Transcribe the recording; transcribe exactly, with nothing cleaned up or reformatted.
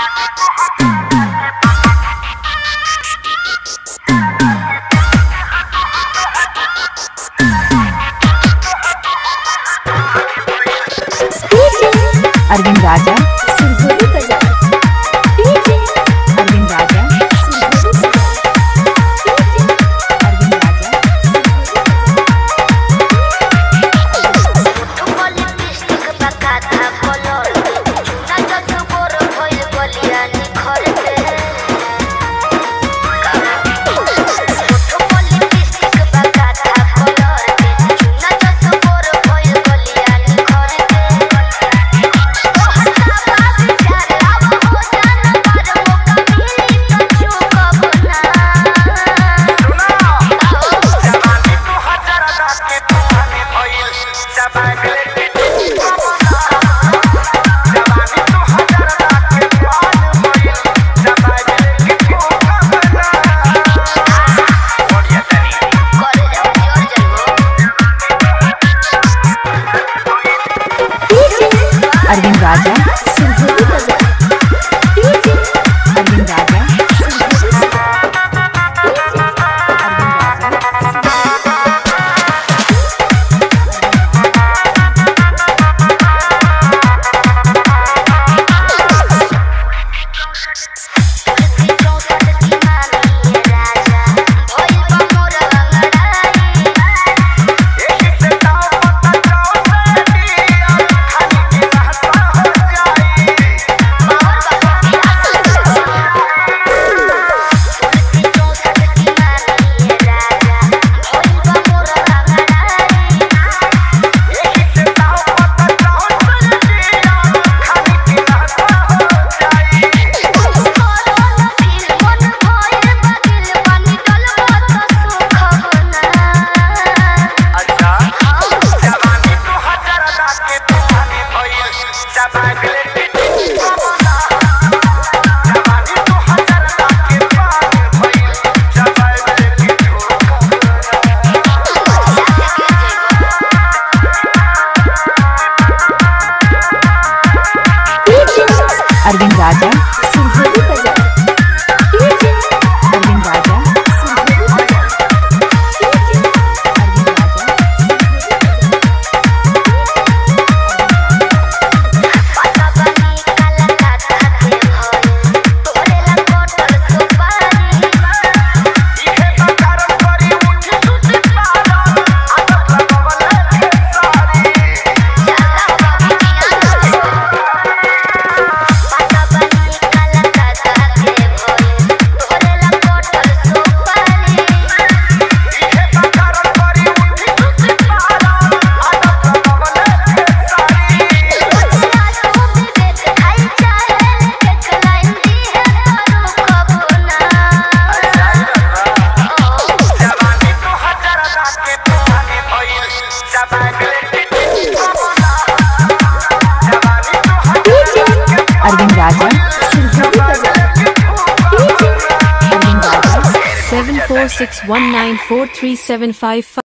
अरविंद राजा सिंधुली बाजार डीजे अरविंद राजा सिंधुली अरविंद राजा तो लिपस्टिक बका था कलर चुना जस गोर भइल गलिया निखर के तो लिपस्टिक बका था कलर चुना जस गोर भइल गलिया निखर के अरविंद राजा सिंधुली बाजार डीजे अरविंद राजा सिंधुली अरविंद राजा सिंधुली बाजार डीजे अरविंद राजा सिंधुली बाजार डीजे अरविंद राजा पता बनी काला काटा के भइल तोरेला कोटल सुपारी इहे बकार करी उठ सुति पारल आदत लगवले के सारी जाला बनिया पता बनी काला काटा के भइल तोरेला कोटल सुपारी इहे बकार करी उठ सुति पारल आदत लगवले के सारी खाई चाहे एक लाइन दी है तारू कबूना जवानी तो हजार रात के पुराने भइल जवानी डीजे अरविंद राजा सिंधुली बाजार DJ Arvind Raja seven four six one nine four three seven five five